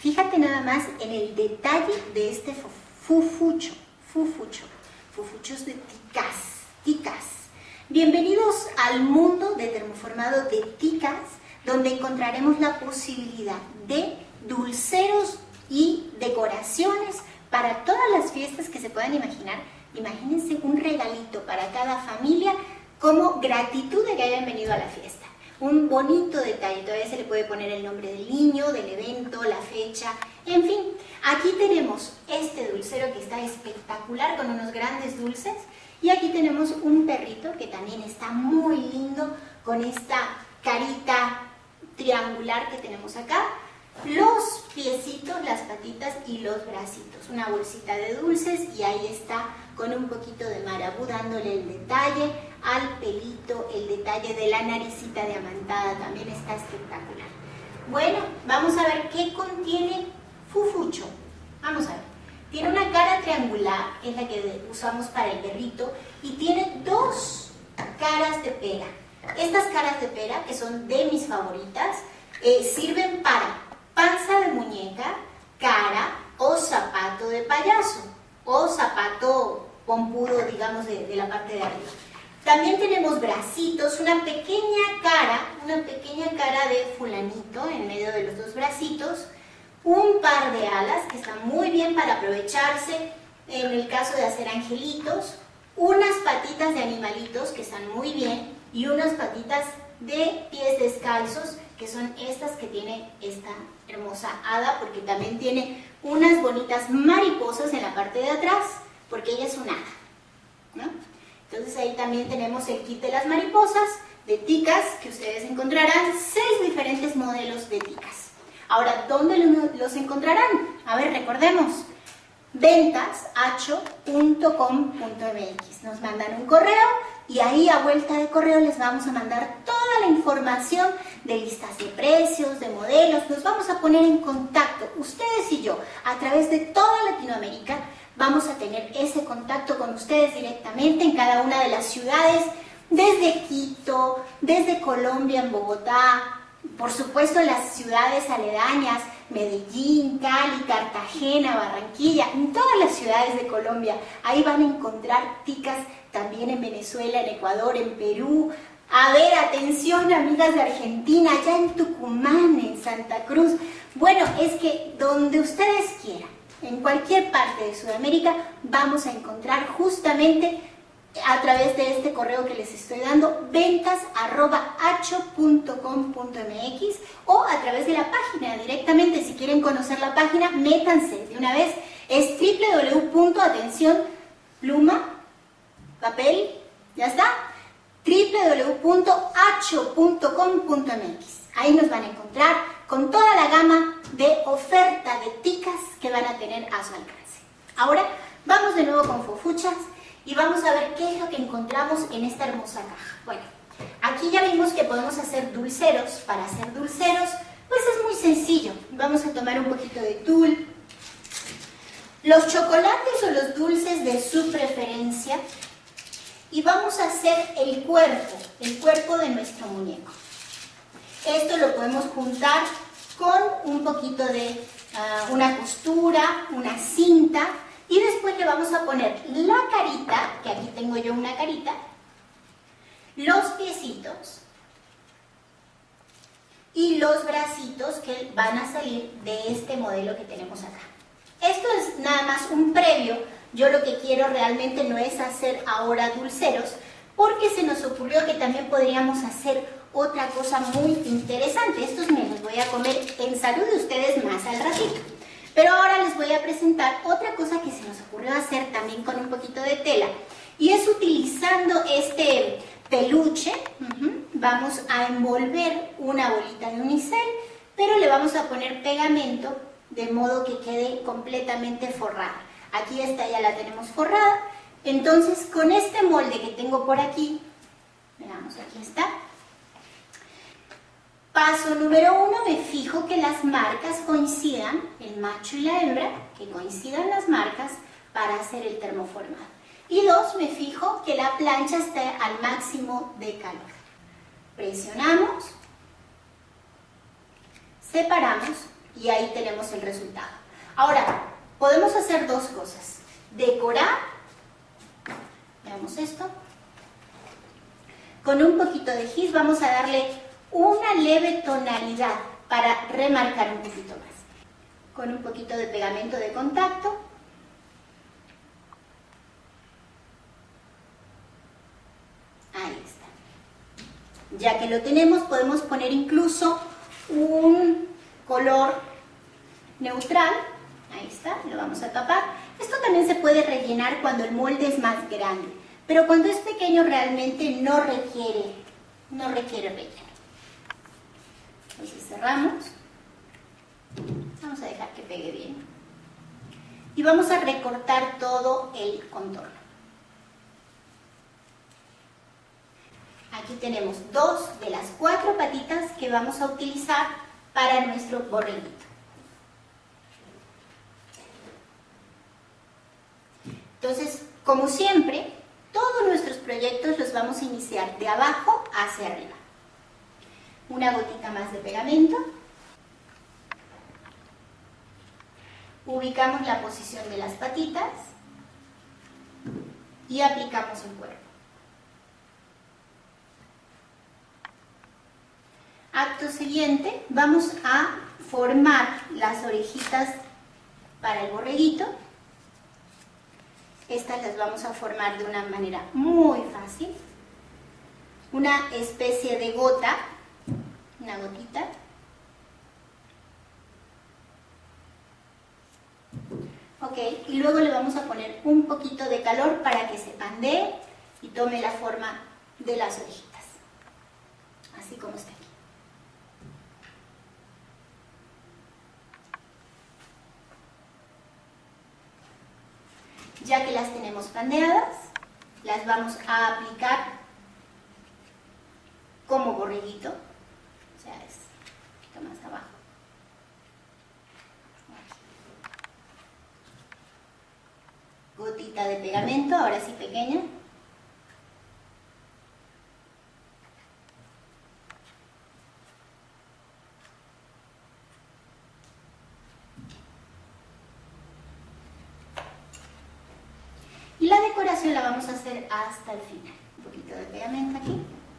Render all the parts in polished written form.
Fíjate nada más en el detalle de este fufucho. Fufuchos de ticas. Bienvenidos al mundo de termoformado de ticas, donde encontraremos la posibilidad de dulceros y decoraciones para todas las fiestas que se puedan imaginar. Imagínense un regalito para cada familia como gratitud de que hayan venido a la fiesta. Un bonito detalle, todavía se le puede poner el nombre del niño, del evento, la fecha, en fin. Aquí tenemos este dulcero que está espectacular con unos grandes dulces y aquí tenemos un perrito que también está muy lindo con esta carita triangular que tenemos acá. Los piecitos, las patitas y los bracitos, una bolsita de dulces y ahí está con un poquito de marabú dándole el detalle al pelito, el detalle de la naricita diamantada, también está espectacular. Bueno, vamos a ver qué contiene fufucho. Vamos a ver, tiene una cara triangular, que es la que usamos para el perrito, y tiene dos caras de pera. Estas caras de pera, que son de mis favoritas, sirven para panza de muñeca, cara o zapato de payaso o zapato pompudo, digamos, de la parte de arriba. También tenemos bracitos, una pequeña cara de fulanito en medio de los dos bracitos, un par de alas que están muy bien para aprovecharse en el caso de hacer angelitos, unas patitas de animalitos que están muy bien y unas patitas de pies descalzos que son estas que tiene esta hermosa hada, porque también tiene unas bonitas mariposas en la parte de atrás, porque ella es un hada, ¿no? Entonces ahí también tenemos el kit de las mariposas, de ticas, que ustedes encontrarán 6 diferentes modelos de ticas. Ahora, ¿dónde los encontrarán? A ver, recordemos, ventas@acho.com.mx. Nos mandan un correo y ahí a vuelta de correo les vamos a mandar toda la información de listas de precios, de modelos. Nos vamos a poner en contacto, ustedes y yo, a través de toda Latinoamérica. Vamos a tener ese contacto con ustedes directamente en cada una de las ciudades, desde Quito, desde Colombia, en Bogotá, por supuesto en las ciudades aledañas, Medellín, Cali, Cartagena, Barranquilla, en todas las ciudades de Colombia. Ahí van a encontrar ticas también en Venezuela, en Ecuador, en Perú. A ver, atención, amigas de Argentina, allá en Tucumán, en Santa Cruz. Bueno, es que donde ustedes quieran, en cualquier parte de Sudamérica, vamos a encontrar justamente a través de este correo que les estoy dando, ventas@acho.com.mx, o a través de la página directamente. Si quieren conocer la página, métanse de una vez. Es atención, pluma, papel, ya está, www.acho.com.mx. Ahí nos van a encontrar con toda la gama de oferta de ticas que van a tener a su alcance. Ahora vamos de nuevo con Fofuchas y vamos a ver qué es lo que encontramos en esta hermosa caja. Bueno, aquí ya vimos que podemos hacer dulceros. Para hacer dulceros, pues es muy sencillo. Vamos a tomar un poquito de tul, los chocolates o los dulces de su preferencia, y vamos a hacer el cuerpo de nuestro muñeco. Esto lo podemos juntar con un poquito de una costura, una cinta, y después le vamos a poner la carita, que aquí tengo yo una carita, los piecitos y los bracitos que van a salir de este modelo que tenemos acá. Esto es nada más un previo. Yo lo que quiero realmente no es hacer ahora dulceros, porque se nos ocurrió que también podríamos hacer otra cosa muy interesante. Estos me los voy a comer en salud de ustedes más al ratito. Pero ahora les voy a presentar otra cosa que se nos ocurrió hacer también con un poquito de tela. Y es utilizando este peluche, vamos a envolver una bolita de unicel, pero le vamos a poner pegamento de modo que quede completamente forrada. Aquí esta ya la tenemos forrada. Entonces, con este molde que tengo por aquí, veamos, aquí está. Paso número 1, me fijo que las marcas coincidan, el macho y la hembra, que coincidan las marcas para hacer el termoformado. Y 2, me fijo que la plancha esté al máximo de calor. Presionamos, separamos y ahí tenemos el resultado. Ahora, podemos hacer dos cosas. Decorar, veamos esto, con un poquito de gis vamos a darle una leve tonalidad para remarcar un poquito más. Con un poquito de pegamento de contacto. Ahí está. Ya que lo tenemos, podemos poner incluso un color neutral. Ahí está, lo vamos a tapar. Esto también se puede rellenar cuando el molde es más grande, pero cuando es pequeño realmente no requiere relleno. Entonces cerramos. Vamos a dejar que pegue bien. Y vamos a recortar todo el contorno. Aquí tenemos 2 de las 4 patitas que vamos a utilizar para nuestro borreguito. Entonces, como siempre, todos nuestros proyectos los vamos a iniciar de abajo hacia arriba. Una gotita más de pegamento. Ubicamos la posición de las patitas y aplicamos el cuerpo. Acto siguiente, vamos a formar las orejitas para el borreguito. Estas las vamos a formar de una manera muy fácil. Una especie de gota, una gotita. Ok, y luego le vamos a poner un poquito de calor para que se pandee y tome la forma de las orejitas. Así como está aquí. Ya que las tenemos pandeadas, las vamos a aplicar como borreguito, o sea, es un poquito más abajo. Gotita de pegamento, ahora sí pequeña. Y la decoración la vamos a hacer hasta el final. Un poquito de pegamento aquí.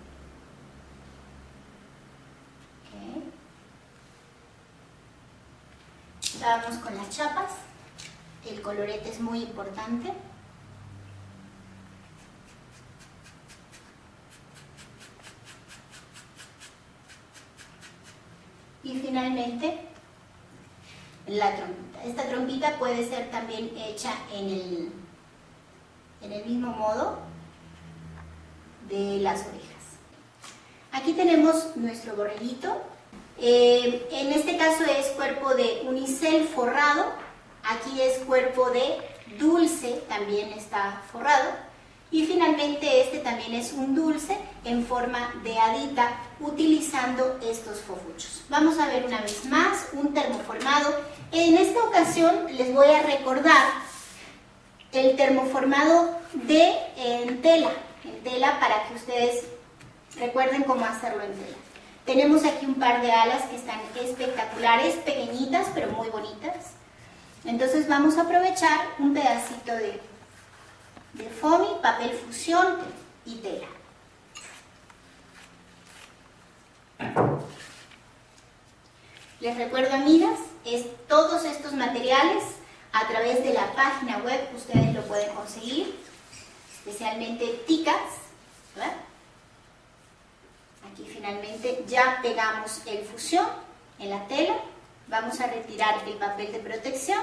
Okay. Vamos con las chapas. El colorete es muy importante. Y finalmente, la trompita. Esta trompita puede ser también hecha en el mismo modo de las orejas. Aquí tenemos nuestro borreguito. En este caso es cuerpo de unicel forrado. Aquí es cuerpo de dulce, también está forrado. Y finalmente este también es un dulce en forma de hadita, utilizando estos fofuchos. Vamos a ver una vez más un termoformado. En esta ocasión les voy a recordar el termoformado en tela para que ustedes recuerden cómo hacerlo en tela. Tenemos aquí un par de alas que están espectaculares, pequeñitas pero muy bonitas. Entonces vamos a aprovechar un pedacito de foamy, papel fusión y tela. Les recuerdo, amigas, todos estos materiales a través de la página web ustedes lo pueden conseguir, especialmente Ticas, ¿verdad? Aquí finalmente ya pegamos el fusión en la tela. Vamos a retirar el papel de protección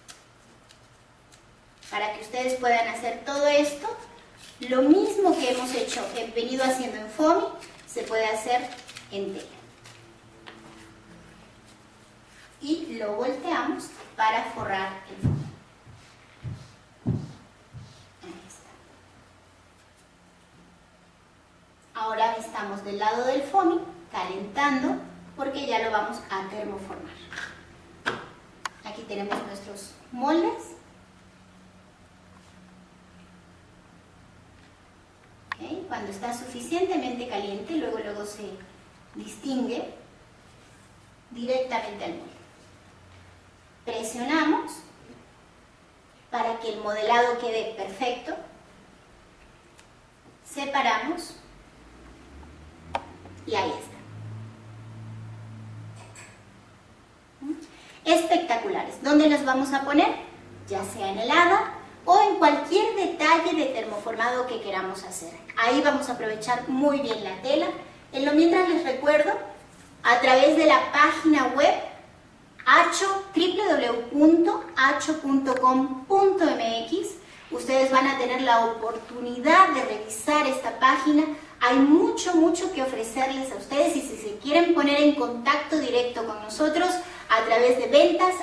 para que ustedes puedan hacer todo esto. Lo mismo que hemos venido haciendo en foamy, se puede hacer en tela. Y lo volteamos para forrar el foamy. Ahí está. Ahora estamos del lado del foamy, calentando, porque ya lo vamos a termoformar. Aquí tenemos nuestros moldes. ¿Okay? Cuando está suficientemente caliente, luego se distingue directamente al molde. presionamos para que el modelado quede perfecto, separamos y ahí está. Espectaculares. ¿Dónde los vamos a poner? Ya sea en el hada o en cualquier detalle de termoformado que queramos hacer. Ahí vamos a aprovechar muy bien la tela. En lo mientras les recuerdo, a través de la página web www.acho.com.mx, ustedes van a tener la oportunidad de revisar esta página. Hay mucho que ofrecerles a ustedes y si se quieren poner en contacto directo con nosotros a través de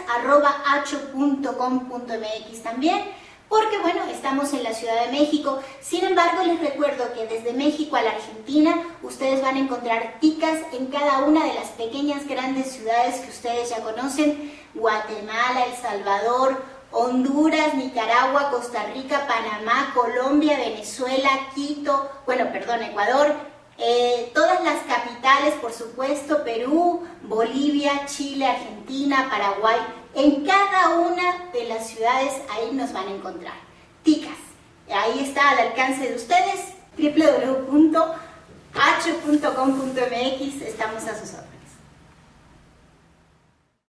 ventas@acho.com.mx también, porque bueno, estamos en la Ciudad de México. Sin embargo, les recuerdo que desde México a la Argentina ustedes van a encontrar ticas en cada una de las pequeñas grandes ciudades que ustedes ya conocen: Guatemala, El Salvador, Honduras, Nicaragua, Costa Rica, Panamá, Colombia, Venezuela, Quito, Ecuador, todas las capitales, por supuesto, Perú, Bolivia, Chile, Argentina, Paraguay. En cada una de las ciudades ahí nos van a encontrar ticas. Ahí está al alcance de ustedes, www.acho.com.mx, estamos a sus órdenes.